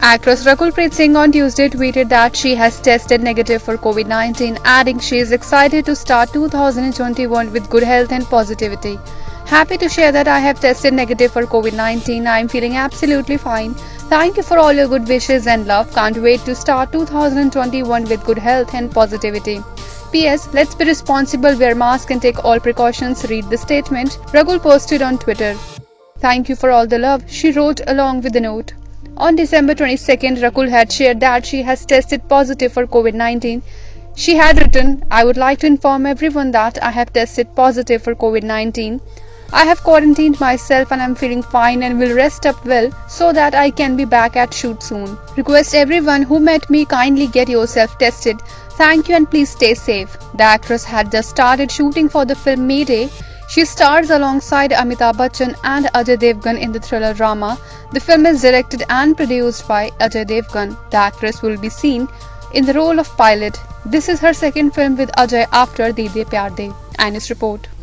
Actress Rakulpreet Singh on Tuesday tweeted that she has tested negative for COVID-19, adding she is excited to start 2021 with good health and positivity. Happy to share that I have tested negative for COVID-19. I am feeling absolutely fine. Thank you for all your good wishes and love. Can't wait to start 2021 with good health and positivity. P.S. Let's be responsible, wear mask and take all precautions. Read the statement Rakul posted on Twitter. Thank you for all the love, she wrote along with the note. On December 22nd, Rakul had shared that she has tested positive for COVID-19. She had written, I would like to inform everyone that I have tested positive for COVID-19. I have quarantined myself and I'm feeling fine and will rest up well so that I can be back at shoot soon. Request everyone who met me kindly get yourself tested. Thank you and please stay safe. The actress had just started shooting for the film Mayday. She stars alongside Amitabh Bachchan and Ajay Devgan in the thriller drama. The film is directed and produced by Ajay Devgan. The actress will be seen in the role of pilot. This is her second film with Ajay after Deede Pyar De. Ines report.